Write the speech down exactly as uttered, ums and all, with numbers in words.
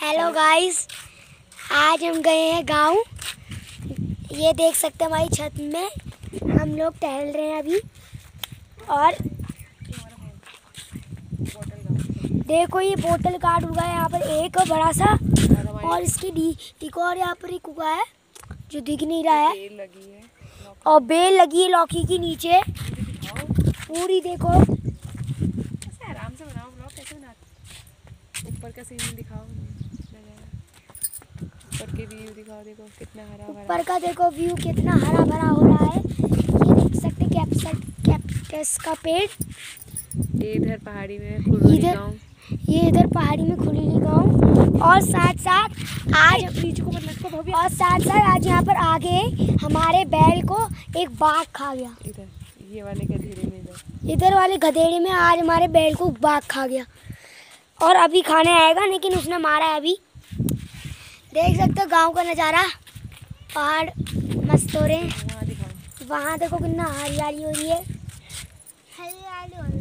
Hello guys, आज हम गए हैं गांव। ये देख सकते हैं हमारी छत में हम लोग टहल रहे हैं अभी। और देखो ये बोतल कार्ड उगा है यहाँ पर एक बड़ा सा, और इसकी डी एक और यहाँ पर एक उगा है जो दिख नहीं रहा है। और बेल लगी है लौकी की नीचे पूरी। देखो आराम से बनाओ ब्लॉग, कैसे बनाते? ऊपर का सीन दिखाओ, ऊपर के व्यू दिखाओ। देखो कितना हरा भरा, ऊपर का देखो व्यू कितना हरा भरा हो रहा है। ये देख सकते कैप्सस कैप्टस का पेड़। ये इधर पहाड़ी में खुली गाँव, ये इधर पहाड़ी में खुली गाँव। और साथ साथ आज बीच को मतलब को और साथ साथ आज यहाँ पर आगे हमारे बैल को एक बाघ खा गया। इधर ये वाले गधेड़े में, इधर इधर वाले गधेड़े में आज हमारे बैल को बाघ खा गया। और अभी खाने आएगा, लेकिन उसने मारा है अभी। देख सकते हो गांव का नज़ारा, पहाड़ मस्त हो रहे हैं। वहाँ दिखाओ, वहाँ देखो कितना हरियाली हो रही है। हरियाली